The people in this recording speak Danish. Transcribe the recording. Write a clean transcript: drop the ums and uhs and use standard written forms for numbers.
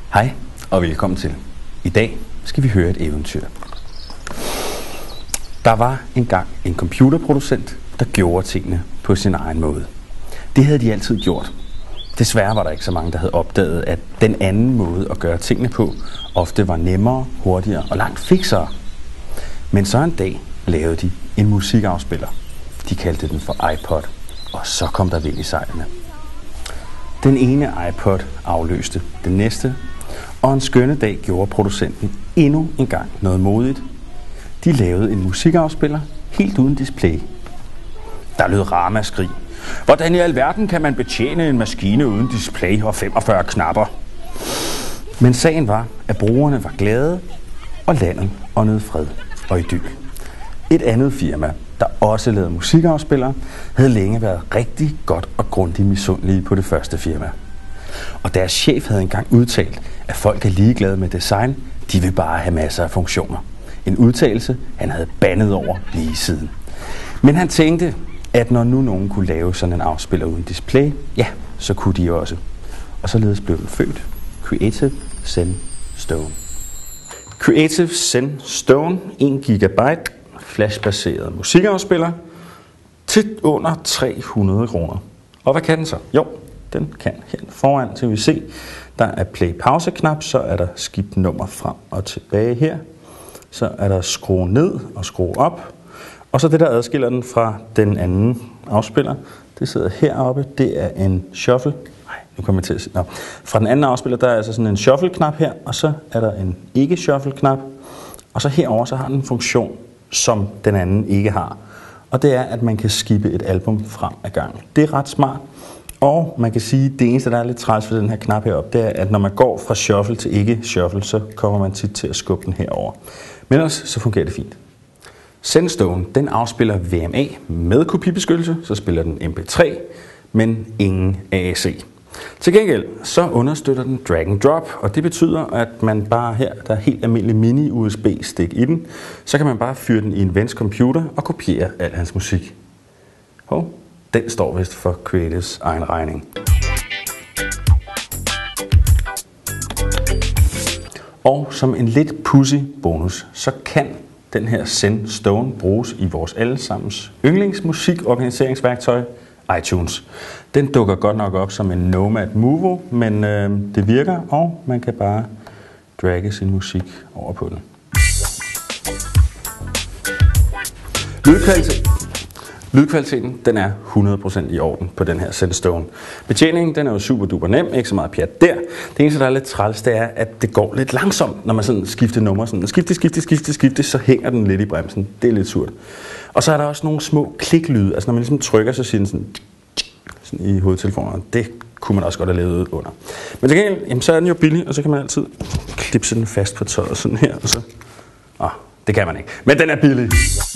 Hej og velkommen til. I dag skal vi høre et eventyr. Der var engang en computerproducent, der gjorde tingene på sin egen måde. Det havde de altid gjort. Desværre var der ikke så mange, der havde opdaget, at den anden måde at gøre tingene på ofte var nemmere, hurtigere og langt fiksere. Men så en dag lavede de en musikafspiller. De kaldte den for iPod, og så kom der vind i sejlene. Den ene iPod afløste den næste, og en skønne dag gjorde producenten endnu en gang noget modigt. De lavede en musikafspiller helt uden display. Der lød ramaskrig. Hvordan i alverden kan man betjene en maskine uden display og 45 knapper? Men sagen var, at brugerne var glade, og landet åndede fred og idyl. Et andet firma, der også lavede musikafspillere, havde længe været rigtig godt og grundigt misundelige på det første firma. Og deres chef havde engang udtalt, at folk er ligeglade med design, de vil bare have masser af funktioner. En udtalelse, han havde bandet over lige siden. Men han tænkte, at når nu nogen kunne lave sådan en afspiller uden display, ja, så kunne de også. Og således blev den født. Creative Zen Stone. Creative Zen Stone, 1 GB flashbaseret musikafspiller til under 300 kroner. Og hvad kan den så? Jo, den kan her foran til vi se. Der er play-pause-knap, så er der skift nummer frem og tilbage her. Så er der skrue ned og skrue op. Og så det, der adskiller den fra den anden afspiller, det sidder heroppe. Det er en shuffle. Nu kommer jeg til at se. Fra den anden afspiller, der er altså sådan en shuffle-knap her, og så er der en ikke-shuffle-knap. Og så herover så har den en funktion, som den anden ikke har. Og det er, at man kan skippe et album frem ad gangen. Det er ret smart. Og man kan sige, at det eneste, der er lidt træls for den her knap heroppe, det er, at når man går fra shuffle til ikke-shuffle, så kommer man tit til at skubbe den herover. Men ellers så fungerer det fint. Zen Stone, den afspiller VMA med kopibeskyttelse, så spiller den MP3, men ingen AAC. Til gengæld så understøtter den drag and drop, og det betyder, at man bare her, der er helt almindelig mini-USB-stik i den, så kan man bare fyre den i en vens computer og kopiere al hans musik. Den står vist for Creatives egen regning. Og som en lidt pudsy bonus, så kan den her Zen Stone bruges i vores allesammens yndlingsmusikorganiseringsværktøj, iTunes. Den dukker godt nok op som en Nomad Movo, men det virker, og man kan bare dragge sin musik over på den. Lydkvaliteten, den er 100% i orden på den her Zen Stone. Betjeningen, den er jo super duper nem, ikke så meget pjat der. Det eneste, der er lidt træls, det er, at det går lidt langsomt, når man sådan skifter nummer. Sådan skifte, så hænger den lidt i bremsen. Det er lidt surt. Og så er der også nogle små kliklyde. Altså når man ligesom trykker, så siger den sådan i hovedtelefonerne. Det kunne man også godt have lavet under. Men til gengæld, jamen, så er den jo billig, og så kan man altid klipse den fast på tøjet sådan her. Og så, det kan man ikke. Men den er billig.